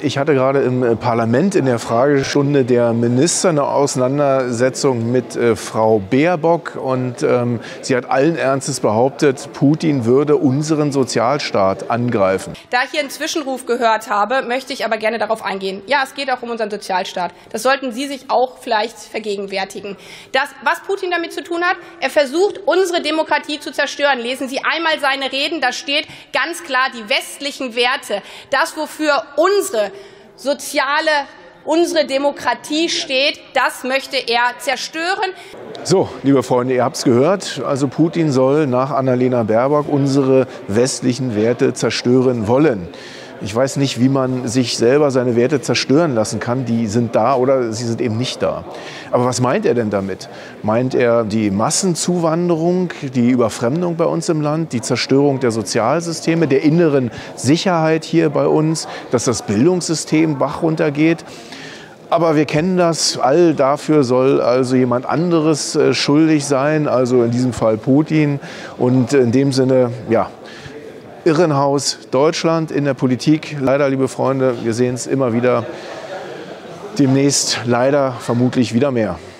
Ich hatte gerade im Parlament in der Fragestunde der Minister eine Auseinandersetzung mit Frau Baerbock. Und sie hat allen Ernstes behauptet, Putin würde unseren Sozialstaat angreifen. Da ich hier einen Zwischenruf gehört habe, möchte ich aber gerne darauf eingehen. Ja, es geht auch um unseren Sozialstaat. Das sollten Sie sich auch vielleicht vergegenwärtigen. Was Putin damit zu tun hat, er versucht, unsere Demokratie zu zerstören. Lesen Sie einmal seine Reden, da steht ganz klar die westlichen Werte. Das, wofür unsere Demokratie steht, das möchte er zerstören. So, liebe Freunde, ihr habt es gehört. Also Putin soll nach Annalena Baerbock unsere westlichen Werte zerstören wollen. Ich weiß nicht, wie man sich selber seine Werte zerstören lassen kann. Die sind da oder sie sind eben nicht da. Aber was meint er denn damit? Meint er die Massenzuwanderung, die Überfremdung bei uns im Land, die Zerstörung der Sozialsysteme, der inneren Sicherheit hier bei uns, dass das Bildungssystem Bach runtergeht? Aber wir kennen das, all dafür soll also jemand anderes schuldig sein, also in diesem Fall Putin. Und in dem Sinne, ja, Irrenhaus Deutschland in der Politik. Leider, liebe Freunde, wir sehen es immer wieder. Demnächst leider vermutlich wieder mehr.